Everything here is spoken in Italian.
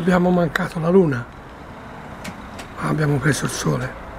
Abbiamo mancato la luna, ma abbiamo preso il sole.